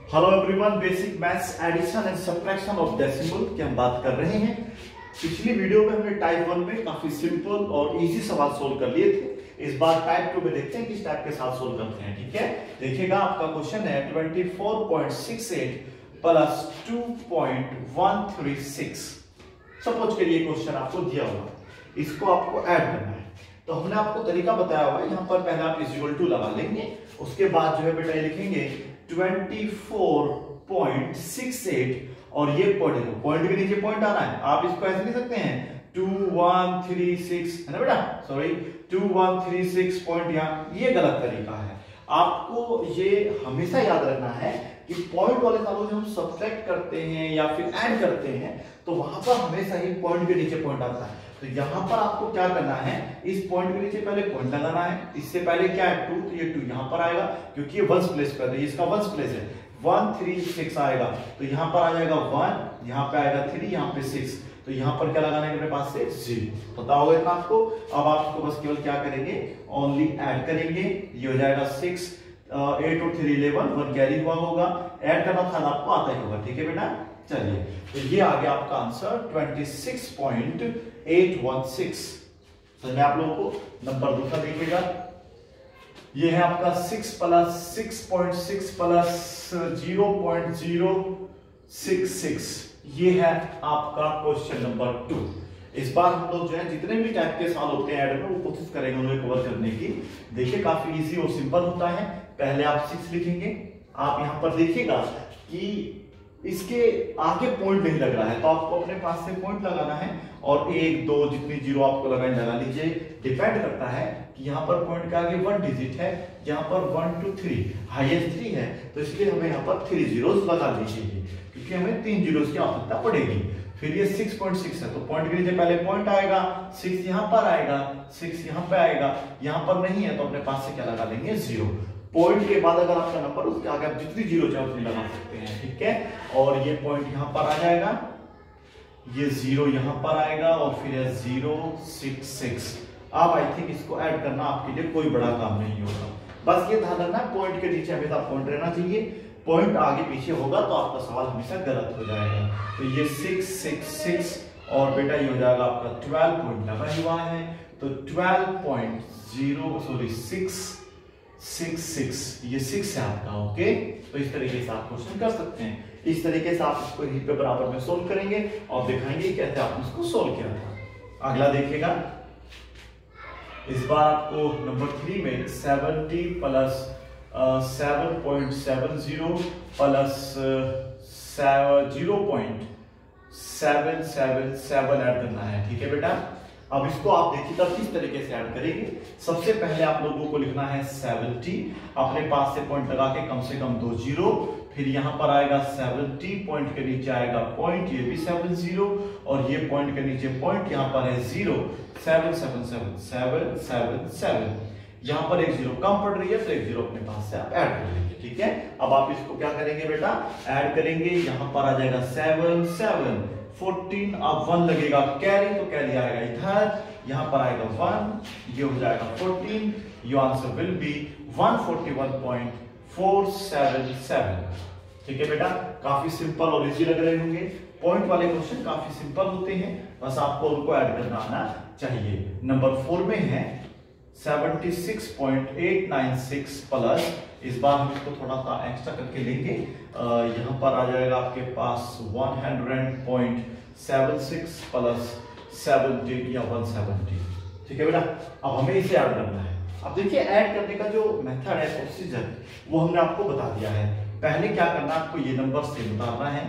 Hello everyone, basic maths addition and subtraction of decimal की हम बात कर रहे हैं। पिछली वीडियो में हमने टाइप 1 में काफी सिंपल और इजी सवाल सोल्व कर लिए थे। इस बार टाइप 2 में देखते हैं किस टाइप के साथ सोल्व करते हैं। ठीक है, देखिएगा आपका क्वेश्चन है 24.68 प्लस 2.136। सपोज करिए क्वेश्चन आपको दिया हुआ, इसको आपको ऐड करना है। तो हमने आपको तरीका बताया हुआ है, यहाँ पर पहले आप इक्वल टू लगा लेंगे, उसके बाद जो है बेटा लिखेंगे 24.68 और ये पॉइंट के नीचे पॉइंट आना है। आप इसको ऐसे लिख सकते हैं 2136 है ना बेटा, सॉरी 2136 पॉइंट, यहाँ ये गलत तरीका है। आपको ये हमेशा याद रखना है कि पॉइंट वाले सालों से हम सब्ट्रैक्ट करते हैं या फिर ऐड करते हैं तो वहां पर हमेशा ही पॉइंट के नीचे पॉइंट आता है। तो यहां पर आपको क्या करना है, इस पॉइंट के नीचे पहले पॉइंट लगाना है। इससे पहले क्या है 2, तो ये 2 यहां पर आएगा क्योंकि ये वंस प्लेस पर है, इसका वंस प्लेस है। 136 आएगा तो यहां पर आ जाएगा 1, यहां पे आएगा 3, यहां पे 6, तो यहां पर क्या लगाना है अपने पास से 0। पता होगा इतना आपको। अब आप इसको बस केवल क्या करेंगे, ओनली ऐड करेंगे। ये हो जाएगा 6, 8 और 3 11, 1 कैरी हुआ होगा। ऐड करना था आपको आता ही होगा। ठीक है बेटा, चलिए तो ये आ गया आपका आंसर 26.816। समझ में आप लोगों को। नंबर दूसरा देखिएगा, ये है आपका 6 प्लस 6.6 प्लस 0.066। ये है आपका क्वेश्चन नंबर 2। इस बार हम लोग जो है जितने भी टाइप के सवाल होते हैं ऐड में वो कोशिश करेंगे उन्हें कवर करने की। देखिए काफी इजी और सिंपल होता है। पहले आप 6 लिखेंगे। आप यहां पर देखिएगा कि इसके आगे पॉइंट नहीं लग रहा है तो आपको अपने पास से पॉइंट लगाना है और 1 2 जितनी जीरो आपको लगानी लगा लीजिए। डिपेंड करता है कि यहाँ पर पॉइंट के आगे 1 डिजिट है, यहाँ पर 1 2 3 हाईएस्ट 3 है, तो इसलिए हमें यहाँ पर 3 जीरोस लगा लीजिए क्योंकि हमें 3 जीरोस की आवश्यकता पड़ेगी। फिर ये 6.6 है तो पॉइंट के नीचे पहले पॉइंट आएगा, 6 यहाँ पर आएगा, 6 यहाँ पे आएगा, यहाँ पर नहीं है तो अपने पास से क्या लगा लेंगे 0। पॉइंट के बाद अगर आपका नंबर उसके आगे आप जितनी जीरो चाहे उतनी लगा सकते हैं। ठीक है, और ये पॉइंट यहां पर आ जाएगा, ये 0 यहां पर आएगा और फिर 066। अब आई थिंक इसको ऐड करना आपके लिए कोई बड़ा काम नहीं होगा। बस ये ध्यान रखना पॉइंट के नीचे हमेशा पॉइंट रहना चाहिए। पॉइंट आगे पीछे होगा तो आपका सवाल हमेशा गलत हो जाएगा। तो ये 666 और बेटा ये हो जाएगा आपका 12 पॉइंट लगा हुआ है तो 12.666, ये 6 है आपका। ओके, तो इस तरीके से आप क्वेश्चन कर सकते हैं। इस तरीके से आप इसको यहीं पे बराबर में सोल्व करेंगे और दिखाएंगे कैसे आपने इसको सोल्व किया था। अगला देखिएगा, इस बार आपको नंबर 3 में 70 प्लस 7.70 प्लस 0.777 ऐड करना है। ठीक है बेटा, अब इसको आप देखिएगा किस तरीके से ऐड करेंगे। सबसे पहले आप लोगों को लिखना है 70, अपने पास से पॉइंट लगा के कम से कम 2 जीरो, फिर यहां पर आएगा 70, पॉइंट के नीचे आएगा पॉइंट, ये भी 70 और ये पॉइंट के नीचे पॉइंट, यहां पर है 0, 777 यहां पर एक जीरो कम पड़ रही है तो एक जीरो अपने पास से आप ऐड कर लेंगे। ठीक है, अब आप इसको क्या करेंगे बेटा, ऐड करेंगे। यहां पर आ जाएगा 7 7 14, अब 1 लगेगा कैरी तो कैरी आएगा इधर, यहां पर आएगा 1, ये हो जाएगा 14। Your answer will be 141.477। ठीक है बेटा, काफी सिंपल और इजी लग रहे होंगे। पॉइंट वाले क्वेश्चन काफी सिंपल होते हैं, बस आपको उनको ऐड करना आना चाहिए। नंबर 4 में है 76.896 प्लस, इस बार हम इसको थोड़ा सा एक्स्ट्रा करके लेंगे। यहां पर आ जाएगा आपके पास 100.76 प्लस 70 या 170। ठीक है बेटा, अब हमें इसे ऐड करना है। अब देखिए ऐड करने का जो मेथड है, प्रोसीजर, वो हमने आपको बता दिया है। पहले क्या करना है, आपको ये नंबर से उतारना है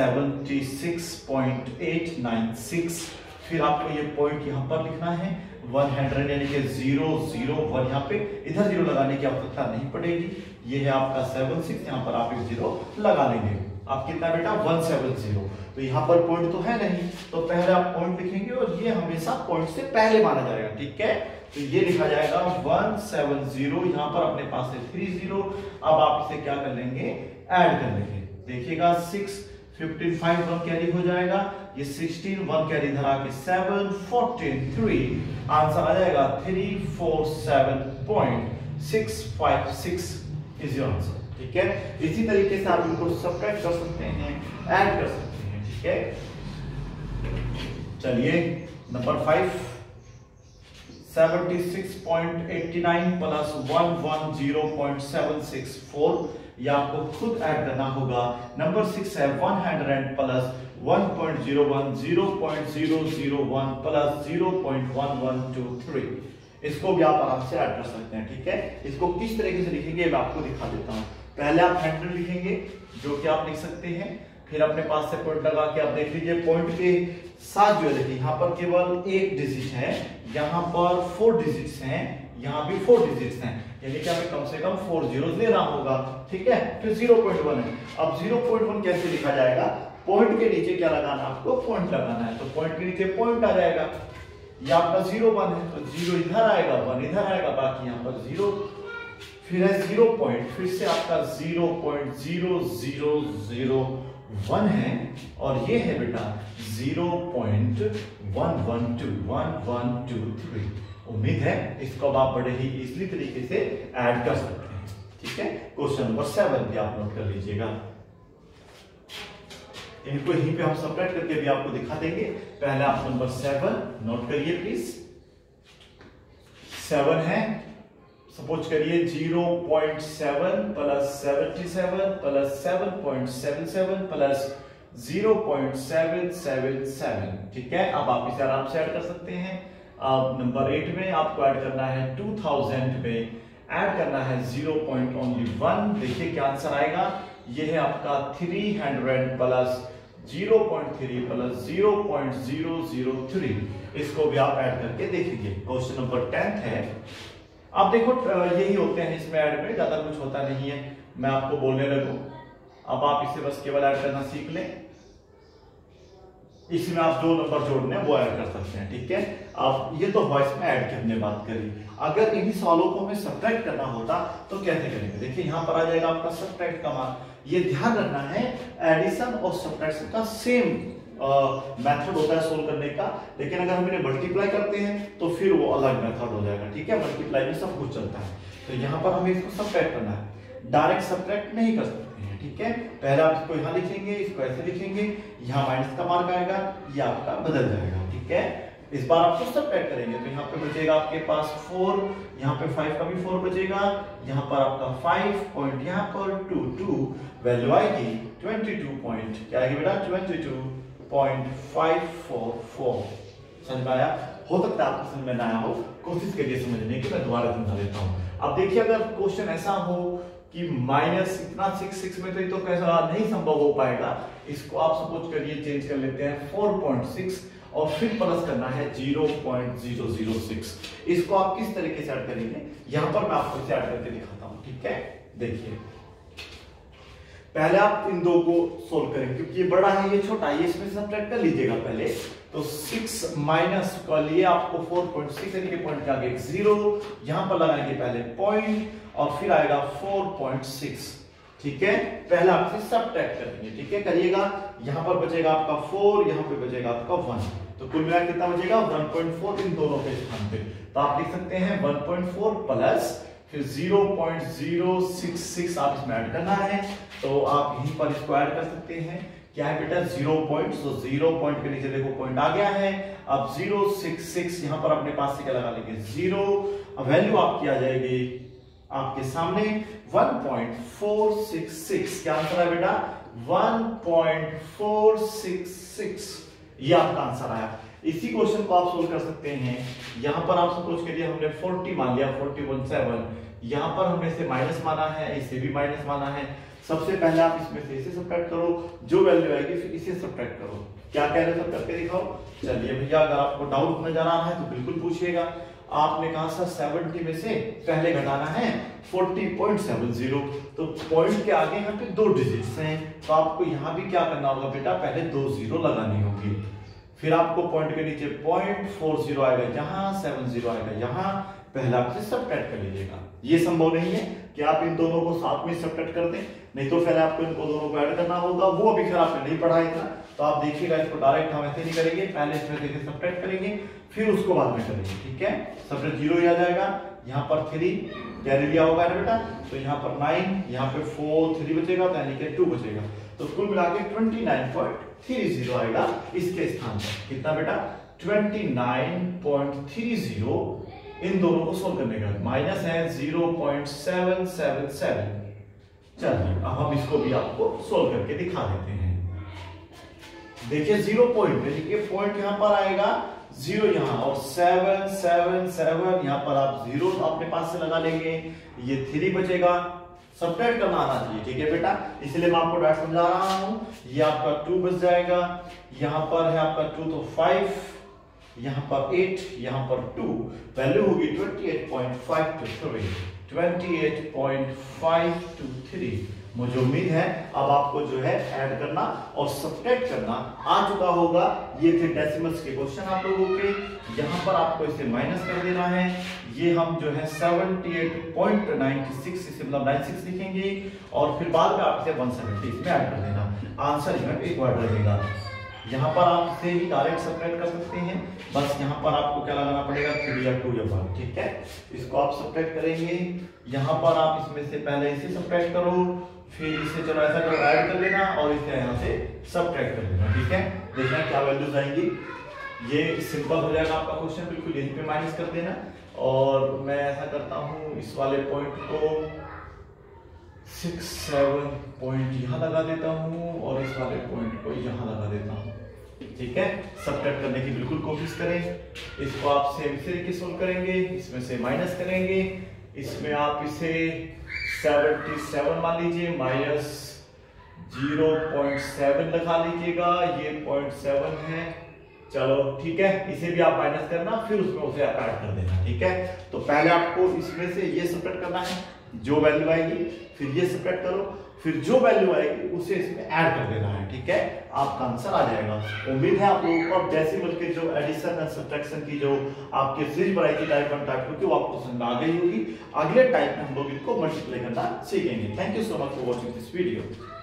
76.896, फिर आपको ये पॉइंट यहां पर लिखना है 100 यानी कि 001, यहाँ पे इधर जीरो लगाने की आवश्यकता नहीं पड़ेगी। ये है आपका 76, यहाँ पर आप एक जीरो लगा लेंगे। आप कितना बेटा 170, तो यहाँ पर पॉइंट तो है नहीं तो पहले आप पॉइंट लिखेंगे और ये हमेशा पॉइंट से पहले माना जाएगा। ठीक है, तो ये लिखा जाएगा 170, यहाँ पर अपने पास है 30। अब आप इसे क्या कर लेंगे, ऐड कर लेंगे। देखिएगा 6 15 5 1 कैरी हो जाएगा, ये 16 1 कैरी इधर आके 7 14 3, आंसर आ जाएगा 347.656 इज योर आंसर। ठीक है। इसी तरीके से आप इनको सब्ट्रैक्ट कर सकते हैं, ऐड कर सकते हैं, ठीक है। चलिए नंबर 5, 76.89 प्लस 110.764, या आपको खुद ऐड करना होगा। नंबर 6 है 100 प्लस 1.01 0.001 प्लस 0.1123। इसको भी आप आराम से ऐड कर सकते हैं, ठीक है। इसको किस तरीके से लिखेंगे मैं आपको दिखा देता हूं। पहले आप 100 लिखेंगे, जो कि आप लिख सकते हैं, फिर अपने पास से पॉइंट लगा के आप देख लीजिए पॉइंट के साथ जो है, देखिए यहाँ पर केवल एक डिजिट है, यहाँ पर 4 डिजिट्स हैं, यहाँ भी 4 डिजिट्स हैं, यानी कि हमें कम से कम 4 जीरोस लेना होगा, ठीक है। फिर 0.1 है। अब 0.1 कैसे लिखा जाएगा? पॉइंट के नीचे क्या लगाना, आपको पॉइंट लगाना है, तो पॉइंट के नीचे पॉइंट आ जाएगा। ये आपका 0.1 है, तो 0 इधर आएगा, 1 इधर आएगा, बाकी यहाँ पर 0, फिर है 0 पॉइंट, फिर से आपका 0.0001 है, और ये है बेटा 0.112123। उम्मीद है इसको अब आप बड़े ही इजीली तरीके से ऐड कर सकते हैं, ठीक है। क्वेश्चन नंबर 7 भी आप नोट कर लीजिएगा। इनको यहीं पे हम सब्ट्रैक्ट करके भी आपको दिखा देंगे। पहले आप नंबर 7 नोट करिए प्लीज। 7 है, सपोज करिए 0.7 प्लस 77 प्लस 7.77 प्लस 0.777, ठीक है। अब आप इसे आराम से ऐड कर सकते हैं। अब नंबर 8 में आपको ऐड करना है 2000 में ऐड करना है 0.1, देखिए क्या आंसर आएगा। ये है आपका 300 प्लस 0.3 प्लस 0.003। इसको भी आप ऐड करके देखेंगे। क्वेश्चन नंबर 10 है। अब देखो यही होते हैं इसमें ऐड में, ज्यादा कुछ होता नहीं है। मैं आपको बोलने लगूं, अब आप इसे बस केवल ऐड करना सीख लें। इसमें आप जो नंबर जोड़ने हैं वो ऐड कर सकते हैं, ठीक है। अब ये तो वॉइस में ऐड की हमने बात करी। अगर इन्हीं सवालों को हमें सब्ट्रैक्ट करना होता तो कैसे करेंगे? देखिए यहाँ पर आ जाएगा आपका सब्ट्रैक्ट का मान। ये ध्यान रखना है, एडिशन और सब्ट्रैक्शन का सेम मेथड होता है सोल्व करने का, लेकिन अगर हम इन्हें मल्टीप्लाई करते हैं तो फिर वो अलग मेथड हो जाएगा, ठीक है। मल्टीप्लाई में सब कुछ चलता है, तो यहाँ पर हमें इसको सब्ट्रैक्ट करना है, डायरेक्ट सब्ट्रैक्ट नहीं कर सकते हैं, ठीक है। पहले आप इसको यहाँ लिखेंगे, इसको ऐसे लिखेंगे, यहाँ माइनस का मार्क आएगा, ये आपका बदल जाएगा, ठीक है। इस बार आपको सब्ट्रैक्ट करेंगे तो यहाँ पे बचेगा आपके पास 4, यहाँ पे 5 का भी 4 बचेगा, यहाँ पर आपका 5 पॉइंट, यहाँ पर 2 वैल्यू आएगी 22 पॉइंट, क्या आएगी बेटा 22.544। समझ में आया? हो सकता है आपको समझ में ना आया हो, कोशिश करिए समझने की, मैं दोबारा समझा देता हूँ। अब देखिए अगर क्वेश्चन ऐसा हो कि माइनस इतना 6 में तो ये तो कैसा नहीं संभव हो पाएगा। इसको आप सपोज करिए चेंज कर लेते हैं 4.6 और फिर प्लस करना है 0.006। इसको आप किस तरीके से ऐड करेंगे, यहां पर मैं आपको इसे ऐड करके दिखाता हूं, ठीक है। देखिए पहले आप इन दो को सोल्व करेंगे, क्योंकि ये बड़ा है ये छोटा है, इसमें सब्ट्रैक्ट कर लीजिएगा पहले। तो 6 माइनस का लिए आपको 4.6 यानी कि पॉइंट के आगे 0, यहां पर लगाएंगे पहले पॉइंट और फिर आएगा 4.6, ठीक है। पहले आप इसे सब्ट्रैक्ट करेंगे, ठीक है, करिएगा। यहां पर बचेगा आपका 4, यहां पे बचेगा आपका 1, तो कुल मिलाकर कितना बचेगा 1.4 इन दोनों के स्थान पे। तो आप लिख सकते हैं 1.4 प्लस फिर 0.066 आप इसमें ऐड करना है, तो आप यहीं पर इसको ऐड कर सकते हैं। क्या है बेटा 0 पॉइंट, तो 0 पॉइंट के नीचे देखो पॉइंट आ गया है। अब 066 यहां पर अपने पास से क्या लगा लेंगे 0, वैल्यू आपकी आ जाएगी आपके सामने 1.466। क्या आंसर है बेटा 1.466, ये आपका आंसर आया। इसी क्वेश्चन को आप सोल्व कर सकते हैं। यहां पर आप सपोज करिए हमने 40 मान लिया, 40.17, यहां पर हमने इसे माइनस माना है, इसे भी माइनस माना है। सबसे पहले आप इसमें से इसे सब्ट्रैक्ट करो, जो वैल्यू आएगी फिर इसे सब्ट्रैक्ट करो। क्या कह रहे हो, सब करके दिखाओ। चलिए भैया अगर आपको डाउट नजर आ रहा है तो बिल्कुल पूछिएगा। आपने कहा सर 70 में से पहले घटाना है 40.70, तो पॉइंट के आगे यहाँ पे 2 डिजिट्स हैं, तो आपको यहाँ भी क्या करना होगा बेटा, पहले 2 0 लगानी होगी। फिर आपको पॉइंट के नीचे 0.40 आएगा यहाँ, 70 आएगा यहाँ, पहले आप इसे सब्ट्रैक्ट कर लीजिएगा। ये संभव नहीं है कि आप इन दोनों को साथ में सब्ट्रैक्ट कर दें, नहीं तो फिर आपको इनको दोनों को ऐड करना होगा, वो अभी खैर आपने नहीं पढ़ा था। तो आप देखिएगा इसको डायरेक्ट हम ऐसे नहीं करेंगे, पहले इसमें देखिए सब्ट्रैक्ट करेंगे, फिर उसको बाद में करेंगे, ठीक है। सब्ट्रैक्ट 0 ही आ जाएगा, यहाँ पर 3 कैरी लिया होगा ना बेटा, तो यहाँ पर 9, यहाँ पे 4 3 बचेगा, तो यानी कि 2 बचेगा, तो कुल मिला के 29.30 आएगा इसके स्थान पर। कितना बेटा? 29.30। इन दोनों को सोल्व करने का माइनस है 0.777। चलिए अब हम इसको भी आपको सोल्व करके दिखा देते हैं। देखिए 0 पॉइंट, देखिए पॉइंट यहां पर आएगा 0 यहां, और 7 7 7 यहां पर आप 0 अपने पास से लगा लेंगे, ये 3 बचेगा, सब्ट्रैक्ट करना आना चाहिए, ठीक है बेटा, इसलिए मैं आपको डायरेक्ट समझा रहा हूं। ये आपका 2 बच जाएगा, यहां पर है आपका 2 तो 5, यहां पर 8, यहां पर 2, वैल्यू होगी 28.523। मुझे उम्मीद है अब आपको जो है ऐड करना और सब्ट्रैक्ट करना आ चुका होगा। ये थे डेसिमल्स के क्वेश्चन आप लोगों के। यहां पर आपको इसे माइनस कर देना है, ये हम जो है 78.96 इसे मतलब 96 लिखेंगे, और फिर बाद में आप इसे 170 इसमें ऐड कर देना। आंसर इसमें एक वर्ड रहेगा। यहाँ पर आप इसे ही डायरेक्ट सब्ट्रैक्ट कर सकते हैं, बस यहाँ पर आपको क्या लगाना पड़ेगा 3 या 2 या 1, ठीक है। इसको आप सब्ट्रैक्ट करेंगे, यहाँ पर आप इसमें से पहले इसे सब्ट्रैक्ट करो, फिर इसे चलो ऐसा करो ऐड कर लेना, और इसे यहाँ से सब्ट्रैक्ट कर लेना, ठीक है। देखना क्या वैल्यूज आएंगी, ये सिंपल हो जाएगा आपका क्वेश्चन, बिल्कुल यहीं पे माइनस कर देना। और मैं ऐसा करता हूँ, इस वाले पॉइंट को 6 7 पॉइंट यहाँ लगा देता हूँ, और इस वाले पॉइंट को यहाँ लगा देता हूँ, ठीक है। सब्ट्रैक्ट करने की बिल्कुल कोशिश करें। इसको आप सेम इसी तरीके सोल्व करेंगे, इसमें से माइनस करेंगे, इसमें आप इसे 77 मान लीजिए, माइनस 0.7 लगा लीजिएगा, ये 0.7 है, चलो ठीक है। इसे भी आप माइनस करना, फिर उसमें उसे ऐड कर देना, ठीक है। तो पहले आपको इसमें से ये सब्ट्रैक्ट करना है, जो वैल्यू आएगी, फिर ये सब्ट्रैक्ट करो, फिर जो वैल्यू आएगी उसे इसमें ऐड कर देना है, ठीक है। आपका आंसर आ जाएगा। उम्मीद है आप लोगों को अब डेसिमल के जो एडिशन एंड सब्ट्रैक्शन की जो आपके सीरीज बनाई थी टाइप 1 टाइप 2 की, वो आपको समझ में आ गई होगी। अगले टाइप में हम लोग इनको मल्टीप्लाई करना सीखेंगे। Thank you so much for watching this video.